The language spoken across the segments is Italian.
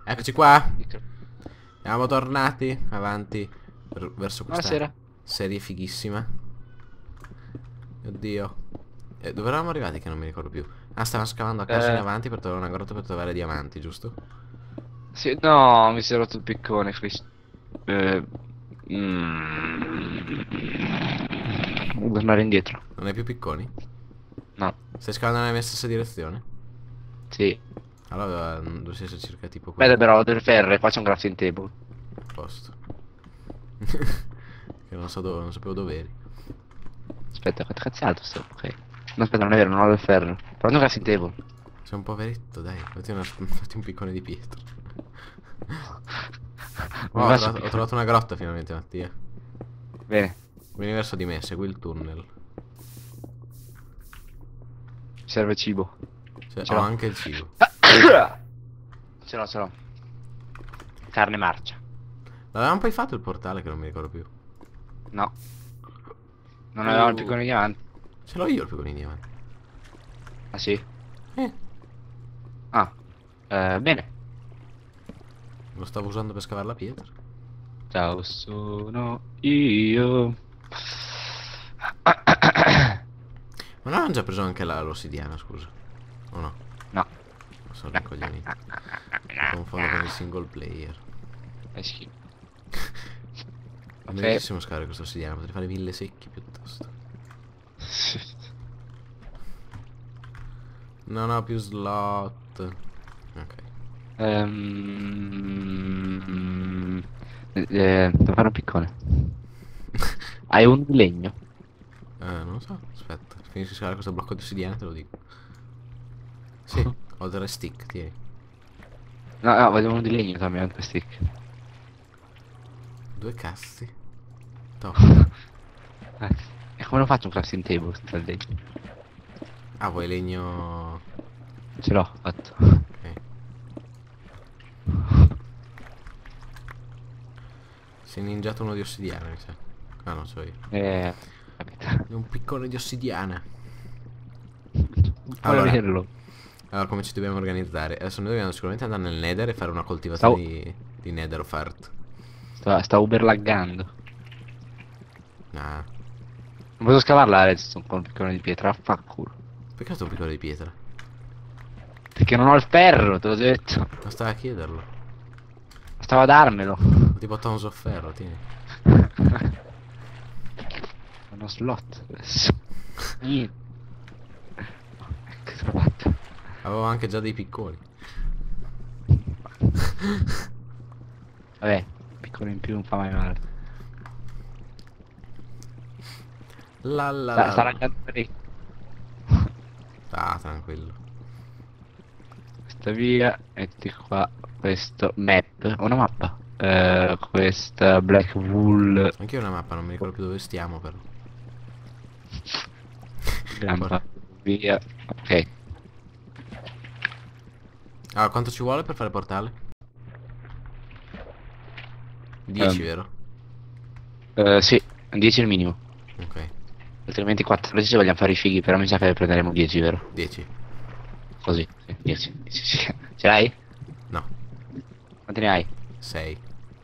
Eccoci qua. Siamo tornati avanti verso questa Buonasera. serie fighissima. Oddio. Dove eravamo arrivati che non mi ricordo più. Ah, stavamo scavando a caso in Eh, avanti per trovare una grotta per trovare diamanti, giusto? sì, no, mi si è rotto il piccone, Eh, mm, Devo tornare indietro. Non hai più picconi? No, Stai scavando nella mia stessa direzione? sì. Allora dovresti essere circa tipo qui. Aspetta però, ho del ferro e qua c'è un crafting table. A posto. Che non so dove, non sapevo dove eri. Aspetta, quanto cazzo è alto sto? Ok. No, aspetta, non è vero, non ho del ferro. Prendo un crafting table. Sei un poveretto, dai. Fatti un piccone di pietra. Oh, Come faccio? ho trovato una grotta finalmente, Mattia. Bene, Vieni verso di me, segui il tunnel. mi serve cibo. Cioè, Ce ho l'ho. anche il cibo. Ce l'ho. Carne marcia. L'avevamo poi fatto il portale che non mi ricordo più. No, non avevamo il Uh, piccone di avanti. Ce l'ho io il piccolino di avanti. Ah sì? Eh, Ah, bene. lo stavo usando per scavare la pietra. Ciao, sono io. Ma non avevamo già preso anche l'ossidiana, scusa. O no? No. Sono rincoglionito. Mi confondo con il single player. È schifo. È Ok. bellissimo scavare questa ossidiana, potrei fare 1000 secchi piuttosto. Non ho più slot. Ok. Devo fare un piccone. Hai un di legno? Non lo so, aspetta. Finisci di scavare questo blocco di ossidiana e te lo dico. Sì, ho 3 stick, tieni. No, no, voglio uno di legno, dammi un stick. 2 cazzi. Toh. E come lo faccio un crafting table senza il legno? Ah, vuoi legno... Ce l'ho fatto. Ok. Si è ninjato uno di ossidiana, mi sa. Ah, non so io. Capito. È un piccone di ossidiana. Vuole Allora, averlo. come ci dobbiamo organizzare? Adesso noi dobbiamo sicuramente andare nel Nether e fare una coltivazione Stavo, di Nether of Earth. sta uber laggando. Nah. Non posso scavare la redstone con un piccone di pietra, affanculo. Perché sto un piccone di pietra? Perché non ho il ferro, te l'ho detto. Bastava chiederlo. Stavo a darmelo. Tipo Tons of Ferro, tieni. Uno slot adesso. Niente. Che sono fatto? Avevo anche già dei picconi. Vabbè, piccolo in più non fa mai male. La la Sta, la sta la. laggando parecchio. Ah, tranquillo. Questa via, metti qua questo map. Una mappa. Questa black wool. Anche io ho una mappa, non mi ricordo più dove stiamo però. Grampa via. Ok. Allora, quanto ci vuole per fare portale? 10, Ehm, vero? sì, 10 è il minimo. Ok, Altrimenti 14 se vogliamo fare i fighi, però mi sa che prenderemo 10, vero? 10. Così, sì, 10. Sì. Ce l'hai? No, Quanti ne hai? 6.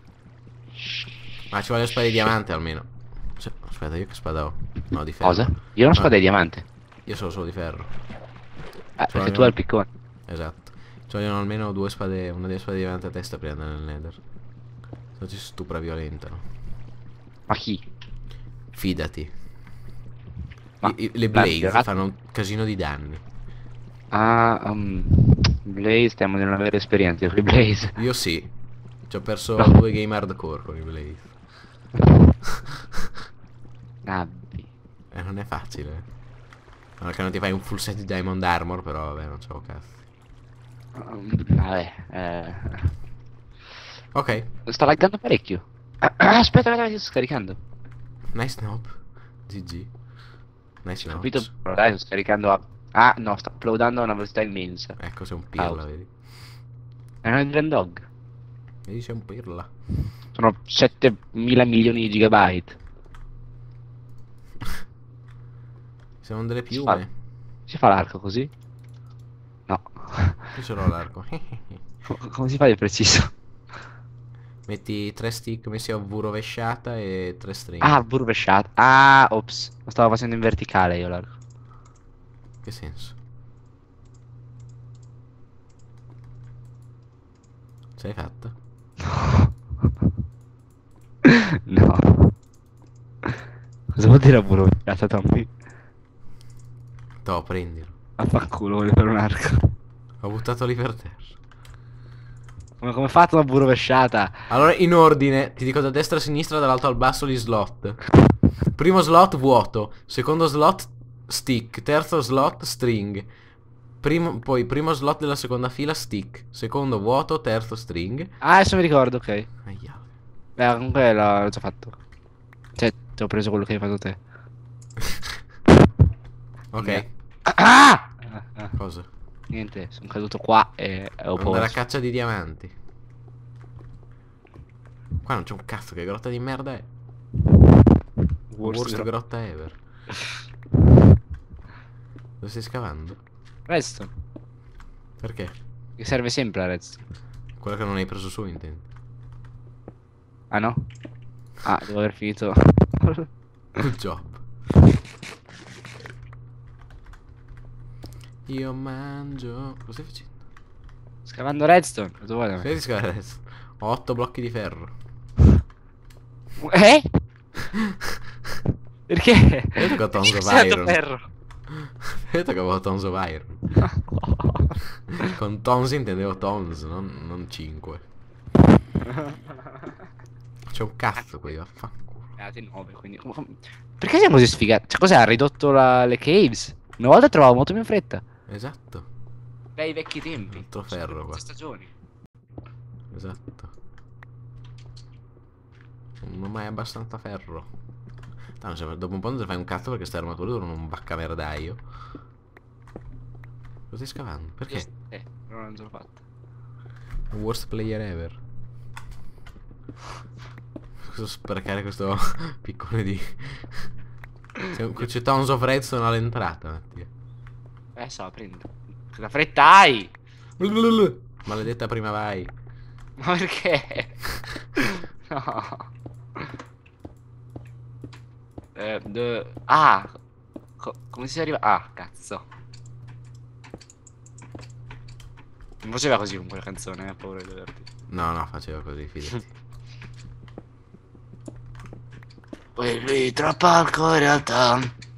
Ma ci voglio spade di diamante almeno. Aspetta, io che spada ho? No, di ferro. Cosa? Io ho una Ah, spada di diamante. io sono solo di ferro. Ci Perché tu hai vogliono... il piccone. Esatto. Ci vogliono almeno 2 spade, una delle spade di diamante a testa per andare nel Nether. Se no ci stupra violentano. Ma chi? Fidati. Ma Le l'hanno blaze girato? fanno un casino di danni. Ah, Blaze, stiamo di non avere esperienza con i Blaze. Io sì. Ci ho perso No. 2 game hardcore con i blaze. Nabbi. Non è facile. Allora che non ti fai un full set di diamond armor, però vabbè, non c'ho cazzo. Vabbè, Ok. sta laggando parecchio. Aspetta, sto scaricando. Nice nob. GG. Nice Ho capito, nobs. però dai, sto scaricando a... Ah, no, sto uploadando a una velocità immensa. Ecco, sei un pirla, Causa. vedi. È una Grand Dog. Vedi, sei un pirla. Sono 7.000 milioni di gigabyte. Siamo delle Si fa, piume. si fa l'arco così? No. Io ce l'ho l'arco. Come si fa di preciso? Metti 3 stick messi a V rovesciata e 3 string. Ah, burro rovesciato. Ah, ops. Lo stavo facendo in verticale io l'arco. Che senso? Ce l'hai fatta? No. Cosa vuol dire burro rovesciato, Tommy? Toh, prendilo. Affanculo, voglio fare un arco. Ho buttato lì per terra. Come fatto una burro rovesciata? Allora, in ordine, ti dico da destra a sinistra, dall'alto al basso gli slot. Primo slot vuoto, secondo slot stick, terzo slot string. Poi primo slot della seconda fila stick, secondo vuoto, terzo string. Ah, adesso mi ricordo, ok. Aia. Beh, comunque l'ho già fatto. Cioè, ti ho preso quello che hai fatto te. Ok, Ah! cosa? Niente, sono caduto qua e ho Andare a paura. caccia di diamanti. Qua non c'è un cazzo, che grotta di merda è. Worst grotta ever. Lo stai scavando? Redstone, Perché? che serve sempre la redstone. Quella che non hai preso su, intendi. Ah no? Ah, devo aver finito. Good job. Io mangio. Cosa stai facendo? Scavando redstone. Cosa vuoi da me? Stai di scavare adesso. Ho 8 blocchi di ferro. Eh? Perché? Vedo che ho Tons of Perché Iron. ferro? Vedo che avevo Tons of Iron. Con Tons intendevo Tons, non 5. C'è un cazzo qui, vaffanculo. 9, quindi... Perché siamo così sfigati? Cioè, cos'è? Ha ridotto le caves? Una volta trovavo molto più in fretta. Esatto. Dai vecchi tempi. Altro ferro qua. Stagioni. Esatto. Non ho mai abbastanza ferro. Tanto, dopo un po' non te ne fai un cazzo perché ste armature durano un baccamerdaio. Lo stai scavando? Perché? Non ce l'ho fatta. Worst player ever. Scusa sprecare questo piccone di... C'è Tons of Redstone all'entrata, Mattia. So, prendo. Cosa fretta hai? Maledetta prima vai. Ma perché? No. Ah. Come si arriva? Ah, cazzo. Non faceva così con quella canzone, ho paura di doverti. No, faceva così, fidati. Quelli tra palco in realtà.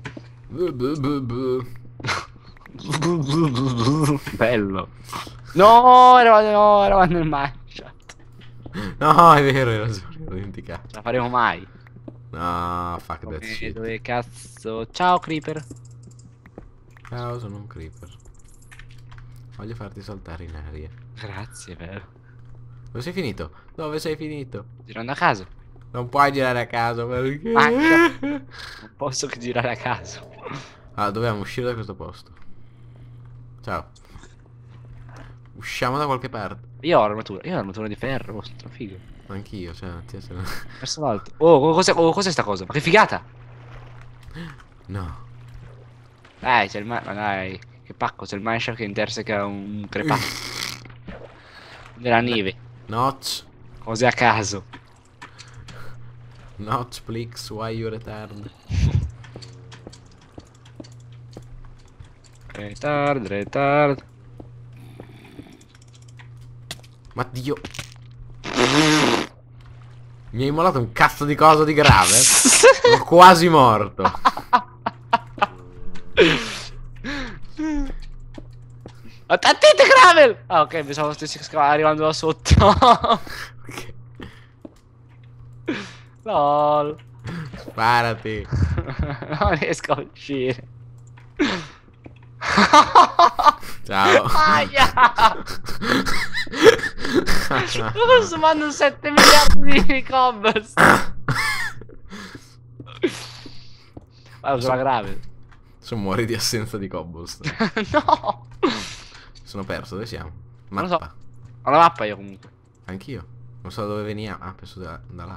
Bello. No, eravamo nel match. No, è vero, hai ragione, l'ho dimenticato. Ce la faremo mai. No, fuck that shit. Dove cazzo? Ciao Creeper. Ciao, sono un creeper. Voglio farti saltare in aria. Grazie, vero. Dove sei finito? Dove sei finito? Girando a caso. Non puoi girare a caso perché... Non posso che girare a caso. Ah, dobbiamo uscire da questo posto. Ciao. Usciamo da qualche parte. Io ho l'armatura di ferro, sto figo. Anch'io, cioè, Verso l'alto. Oh, cos'è sta cosa? Ma che figata! No. Dai, c'è il ma dai, che pacco, c'è il mineshaft che interseca un crepato. Della neve. Notch. Cose a caso. Notch, please, why you retard? Retard. Ma Dio. Mi hai immolato un cazzo di cosa di grave? Sono quasi morto. Attenti gravel! Ah, ok, pensavo stessi arrivando da sotto. Ok. LOL. Sparati. Non riesco a uscire. Ciao. Aia! Sto consumando 7 miliardi di cobblestone. Vai, uso la gravel. Se muori di assenza di cobblestone. No! Sono perso, dove siamo? Non lo Mappa. so. Ho la mappa io comunque. Anch'io. Non so da dove veniamo. Ah, penso da là.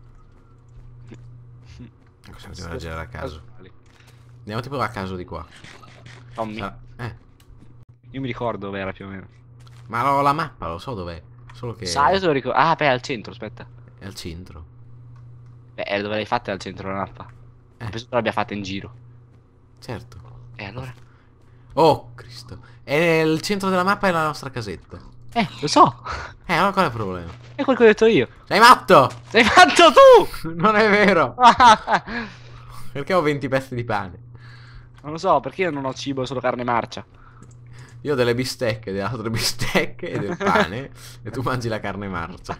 Possiamo continuare a girare a caso. Andiamo tipo a caso di qua. Tommy. Ah, Io mi ricordo dove era più o meno. Ma la mappa lo so dov'è. Solo che Sai, io te lo ricordo. Ah, beh, è al centro, aspetta. è al centro. Beh, dove l'hai fatta è al centro la mappa. Eh, Penso che l'abbia fatta in giro. certo. E allora? Oh, Cristo. E il centro della mappa è la nostra casetta. Lo so. Allora qual è il problema? È quel che ho detto io. Sei matto! Sei fatto tu! Non è vero! Perché ho 20 pezzi di pane? Non lo so, perché io non ho cibo, solo carne marcia. Io ho delle bistecche, delle altre bistecche e del pane. E tu mangi la carne marcia.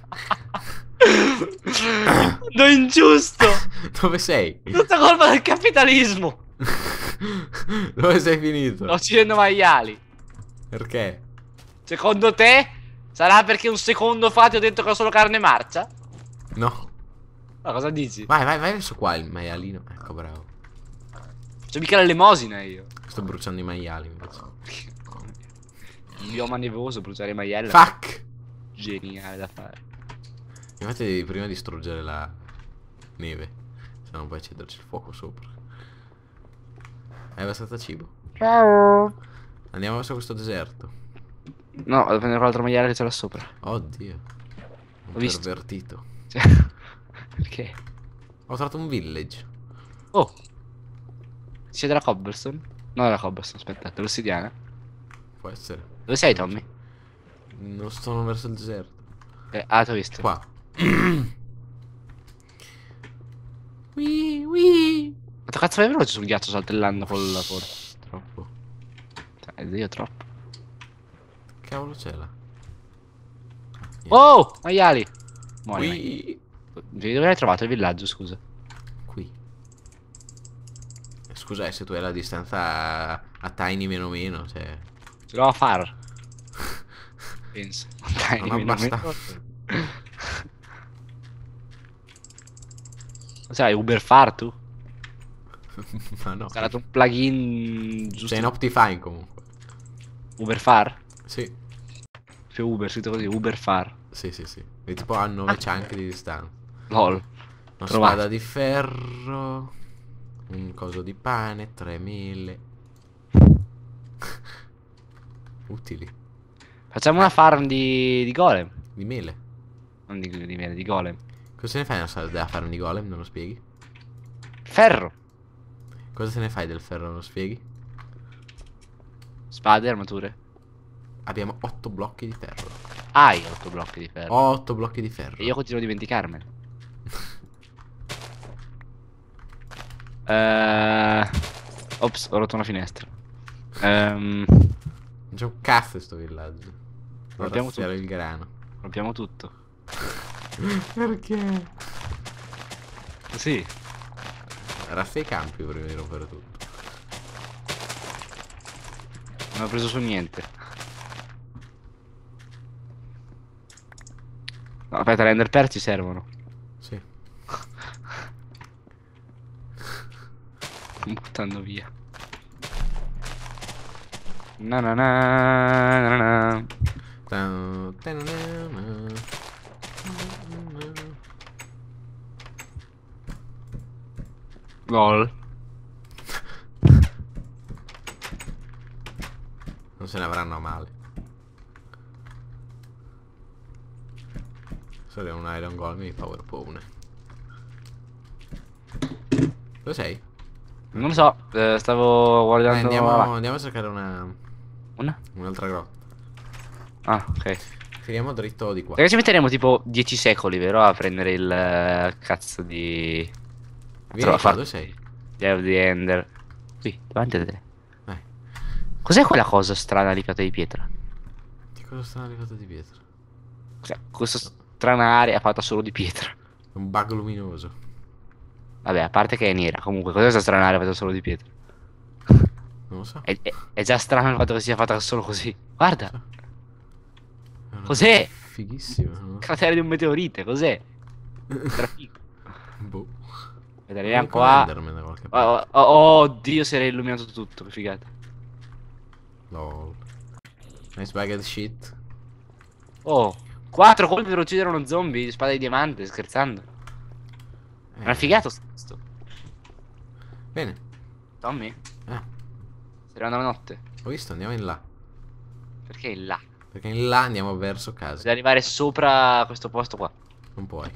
No, ingiusto! Dove sei? Tutta colpa del capitalismo! Dove sei finito? Sto uccidendo maiali. Perché? Secondo te? Sarà perché un secondo fa ti ho detto che ho solo carne marcia? No. Ma cosa dici? Vai verso qua il maialino. Ecco, bravo. C'ho mica l'elemosina io. Sto bruciando i maiali invece. Un bioma nevoso, bruciare i maiali. Fuck! Geniale da fare. Infatti devi prima distruggere la neve. Se no non puoi accederci il fuoco sopra. Hai abbastanza cibo? Ciao. Andiamo verso questo deserto. No, devo prendere quell'altro maiale che c'è là sopra. Oddio. Un Ho visto. pervertito. Cioè, perché? Ho trovato un village. Oh. C'è della cobblestone? No, della cobblestone, aspetta, dell'ossidiana. Può essere. Dove sei, Tommy? Non sono verso il deserto. Ah, ti ho visto. Qua. Wii. Quanto cazzo vai veloce sul ghiaccio saltellando con la coda? Troppo. Io troppo. Cavolo c'è là? Oh! Maiali! Muori. Qui. Dove hai trovato il villaggio, scusa? Qui. Scusa, se tu hai la distanza a tiny meno meno, cioè. Ce l'ho a far. Penso. Dai, Non nemmeno abbastanza. Sai, Uber Far tu? Ma no. Ho installato un plugin giusto. Sei in Optifine comunque. Uber Far? Sì. Più Uber, scritto così, Uber Far. Sì. E tipo a 9 chunk di distanza. LOL. Una Trovato. spada di ferro. Un coso di pane. 3 mele. Utili. Facciamo una farm di golem. Di mele. Non di mele, di golem. Cosa se ne fai della farm di golem? Non lo spieghi? Ferro. Cosa se ne fai del ferro? Non lo spieghi? Spade, armature. Abbiamo 8 blocchi di ferro. Hai 8 blocchi di ferro. 8 blocchi di ferro. E io continuo a dimenticarmene. Ops, ho rotto una finestra. Non c'è un cazzo in sto villaggio. Devo Rompiamo razziare il grano. Rompiamo tutto. Perché? Sì. Razzia i campi prima di rompere tutto. Non ho preso su niente. No, aspetta, le ender pearl ci servono. Sì. Buttando via. Na na na na na. LOL. Non se ne avranno a male. Solo un iron golem di power pone. Dove sei? Non lo so, stavo guardando. Andiamo a cercare un'altra grotta. Ah, ok. Finiamo dritto di qua. Perché ci metteremo tipo 10 secoli, vero? A prendere il cazzo di. Vieni qua, dove sei? Dev di Ender. Qui, davanti a te. Vai. Cos'è quella cosa strana lì fatta di pietra? Che cosa sta arrivato di pietra? Cos'è? Questa strana area fatta solo di pietra. È un bug luminoso. Vabbè, a parte che è nera. Comunque, cos'è questa strana area fatta solo di pietra? Non lo so. È già strano il fatto che sia fatta solo così. Guarda, È una cos'è? cosa fighissima. Non lo so. Cratere di un meteorite, cos'è? Strafigo. Boh. Vedremo Unico qua. Enderman da qualche parte. Oh, Dio, si era illuminato tutto, che figata. Lol. Nice bugged shit. Oh, 4 colpi per uccidere uno zombie di spada di diamante, scherzando. È una figata sto. Bene. Tommy, Ah, stai arrivando la notte. ho visto, andiamo in là. Perché è là? Perché in là andiamo verso casa. Devi arrivare sopra questo posto qua. Non puoi.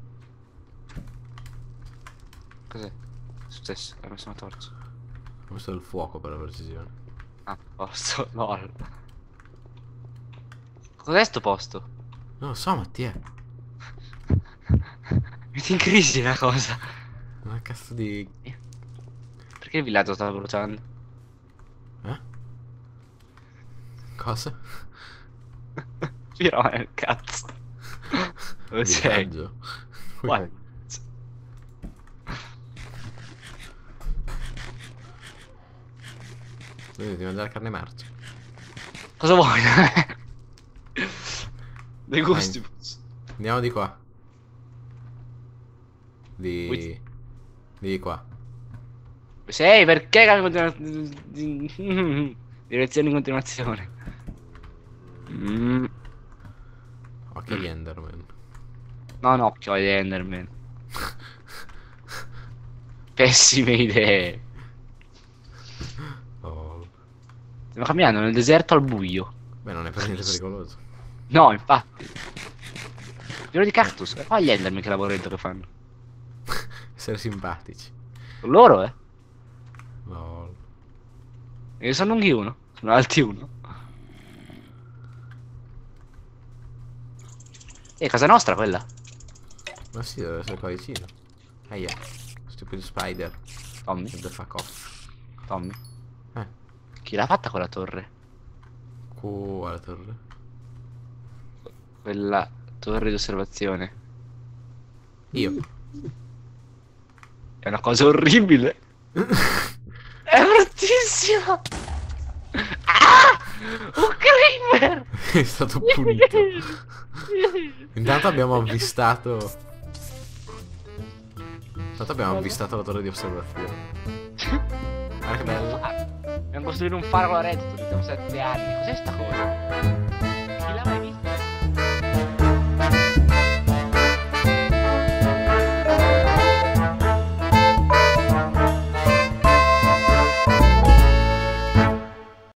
Cos'è? È successo? Ho messo una torcia. Questo è il fuoco per la precisione. Ah, posto, lol. Cos'è sto posto? Non lo so, Mattia. Metti in crisi la cosa. Una cazzo di... Perché il villaggio sta bruciando? Eh? Cosa? Però è il cazzo. Dove sei? Villaggio. Guarda. Devi mangiare carne marcia. Cosa vuoi? Dei gusti. Andiamo di qua. Di qua. Sei, perché cambi direzione in continuazione? Occhio agli Enderman. No, no, occhio agli Enderman. Pessime idee. Oh. Stiamo camminando nel deserto al buio. Beh, non è per niente pericoloso. No, infatti. Pieno di cactus. E poi gli Enderman che lavoretto che fanno. Essere simpatici. Sono loro, eh. Lol. E sono lunghi uno. Sono alti uno. Casa nostra quella. Ma sì, deve essere qua vicino. Aia. Stupid spider. Tommy. What the fuck off. Tommy. Eh. Chi l'ha fatta quella torre? Quale torre? Quella torre di osservazione. Io. È una cosa orribile. È bruttissima. Ah! Un creeper! È stato punito. Intanto abbiamo avvistato. Intanto abbiamo avvistato la torre di osservazione. Guarda che bello. Dobbiamo costruire un faro alla redstone. Abbiamo 7 anni. Cos'è sta cosa?